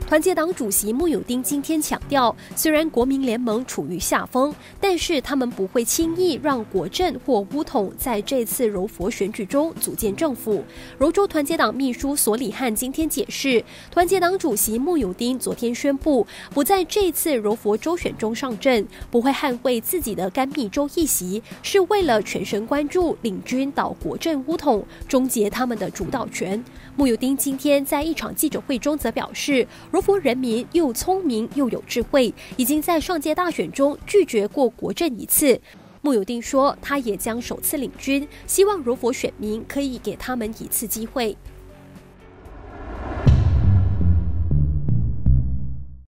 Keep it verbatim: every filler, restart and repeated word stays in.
团结党主席慕尤丁今天强调，虽然国民联盟处于下风，但是他们不会轻易让国阵或巫统在这次柔佛选举中组建政府。柔州团结党秘书索里汉今天解释，团结党主席慕尤丁昨天宣布，不在这次柔佛州选中上阵，不会捍卫自己的甘密州议席，是为了全神关注领军倒国阵巫统，终结他们的主导权。慕尤丁今天在一场记者会中则表示，柔佛人民又聪明又有智慧，已经在上届大选中拒绝过国阵一次。慕尤丁说，他也将首次领军，希望柔佛选民可以给他们一次机会。